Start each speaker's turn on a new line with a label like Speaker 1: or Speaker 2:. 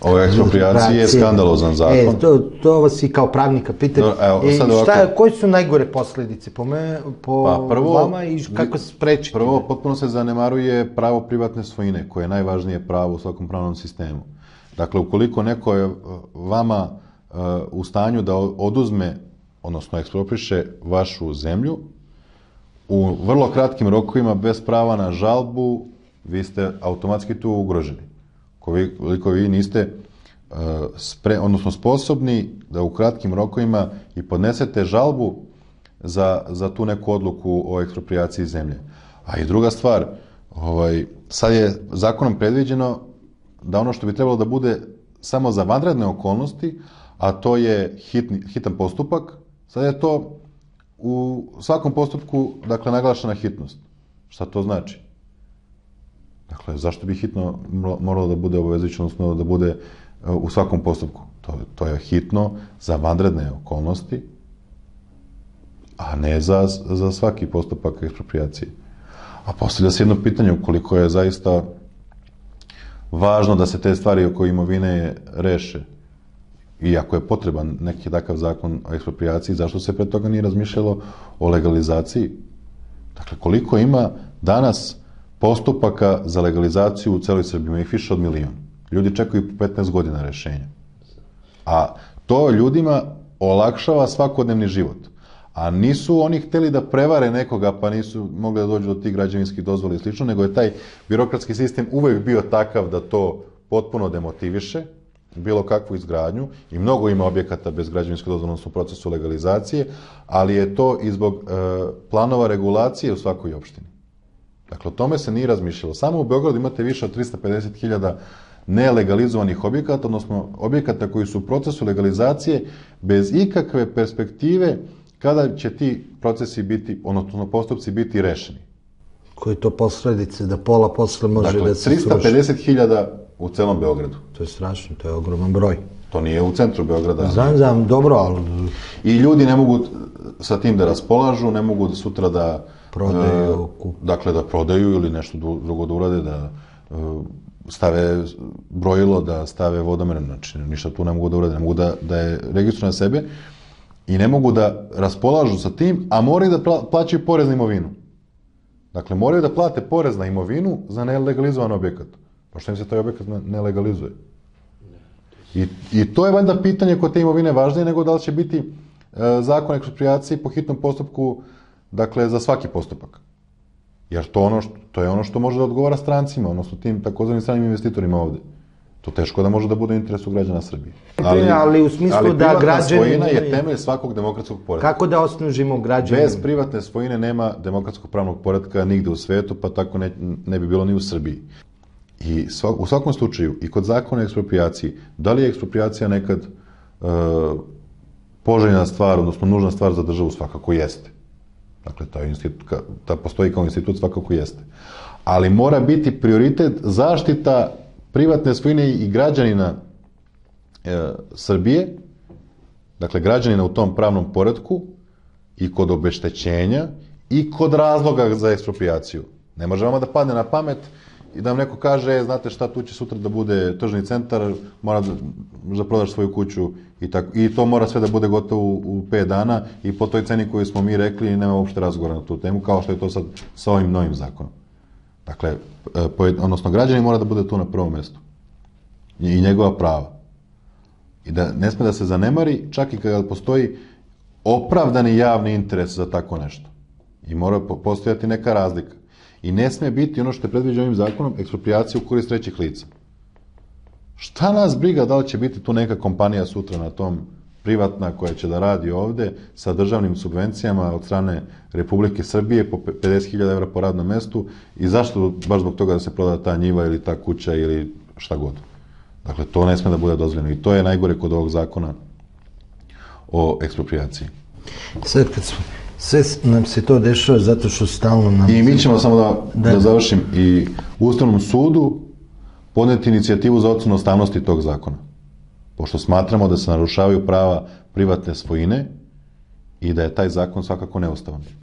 Speaker 1: O ekspropriaciji je skandalozan zakon.
Speaker 2: To vas i kao pravnika pitam. Koji su najgore posledice po vama i kako se sprečiti?
Speaker 1: Prvo, potpuno se zanemaruje pravo privatne svojine, koje je najvažnije pravo u svakom pravnom sistemu. Dakle, ukoliko neko je vama u stanju da oduzme, odnosno ekspropriše vašu zemlju, u vrlo kratkim rokovima, bez prava na žalbu, vi ste automatski tu ugroženi. Koliko vi niste sposobni da u kratkim rokovima i podnesete žalbu za tu neku odluku o ekspropriaciji zemlje. A i druga stvar, sad je zakonom predviđeno da ono što bi trebalo da bude samo za vanredne okolnosti, a to je hitan postupak, sad je to u svakom postupku, dakle, naglašena hitnost. Šta to znači? Dakle, zašto bi hitno moralo da bude obavezujuće, odnosno da bude u svakom postupku? To je hitno za vanredne okolnosti, a ne za svaki postupak ekspropriacije. A postavlja se jedno pitanje, ukoliko je zaista važno da se te stvari oko imovine reše, i ako je potreban neki takav zakon o ekspropriaciji, zašto se pre toga nije razmišljalo o legalizaciji? Dakle, koliko ima danas postupaka za legalizaciju u celoj Srbiji? Ima ih više od 1.000.000. Ljudi čekaju 15 godina rešenja. A to ljudima olakšava svakodnevni život. A nisu oni hteli da prevare nekoga, pa nisu mogli da dođu do tih građevinskih dozvola i slično, nego je taj birokratski sistem uvek bio takav da to potpuno demotiviše bilo kakvu izgradnju, i mnogo ima objekata bez građevinske dozvole, odnosno u procesu legalizacije, ali je to i zbog planova regulacije u svakoj opštini. Dakle, o tome se nije razmišljalo. Samo u Beogradu imate više od 350.000 nelegalizovanih objekata, odnosno objekata koji su u procesu legalizacije bez ikakve perspektive kada će ti procesi biti, odnosno postupci biti rešeni.
Speaker 2: Koji to posledice, da pola posle može da se sruši?
Speaker 1: Dakle, 350.000 u celom Beogradu.
Speaker 2: To je strašno, to je ogroman broj.
Speaker 1: To nije u centru Beograda.
Speaker 2: Znam, dobro, ali...
Speaker 1: I ljudi ne mogu sa tim da raspolažu, ne mogu sutra da...
Speaker 2: Prodaju.
Speaker 1: Dakle, da prodaju ili nešto drugo da urade, da stave brojilo, da stave vodomer, znači ništa tu ne mogu da urade, ne mogu da je registruju na sebe i ne mogu da raspolažu sa tim, a moraju da plaćaju porez na imovinu. Dakle, moraju da plate porez na imovinu za nelegalizovan objekat. Pa što im se taj objekat ne legalizuje? I to je valjda pitanje kod te imovine važnije nego da li će biti zakon o eksproprijaciji po hitnom postupku, dakle, za svaki postupak. Jer to je ono što može da odgovara strancima, odnosno tim takozvanim stranim investitorima ovde. To teško da može da bude u interesu građana Srbije.
Speaker 2: Ali u smislu da građani...
Speaker 1: privatna svojina je temelj svakog demokratskog poretka.
Speaker 2: Kako da osnažimo građane?
Speaker 1: Bez privatne svojine nema demokratskog pravnog poretka nigde u svetu, pa tako ne bi bilo ni u Srbiji. I u svakom slučaju, i kod zakona o eksproprijaciji, da li je eksproprijacija nekad poželjna stvar, odnosno nužna stvar za državu? Svakako jeste. Dakle, ta postoji kao institut, svakako jeste. Ali mora biti prioritet zaštita privatne svojine i građanina Srbije, dakle, građanina u tom pravnom poretku i kod obeštećenja i kod razloga za eksproprijaciju. Ne može vama da padne na pamet i da vam neko kaže, znate šta, tu će sutra da bude tržni centar, mora da prodaš svoju kuću i to mora sve da bude gotovo u 5 dana i po toj ceni koju smo mi rekli nema uopšte razgovora na tu temu, kao što je to sad sa ovim novim zakonom. Dakle, odnosno građanin mora da bude tu na prvom mestu i njegova prava. I da ne sme da se zanemari, čak i kada postoji opravdani javni interes za tako nešto. I mora postojati neka razlika. I ne sme biti ono što je predviđeno ovim zakonom eksproprijacija u korist trećih lica. Šta nas briga da li će biti tu neka kompanija sutra na tom, privatna, koja će da radi ovde sa državnim subvencijama od strane Republike Srbije po 50.000 evra po radnom mestu i zašto baš zbog toga da se proda ta njiva ili ta kuća ili šta god. Dakle, to ne sme da bude dozvoljeno i to je najgore kod ovog zakona o eksproprijaciji.
Speaker 2: Sad kad sve nam se to dešava zato što stalno nam...
Speaker 1: I mi ćemo samo da završim i u Ustavnom sudu podneti inicijativu za ocenu ustavnosti tog zakona. Pošto smatramo da se narušavaju prava privatne svojine i da je taj zakon svakako neustavan.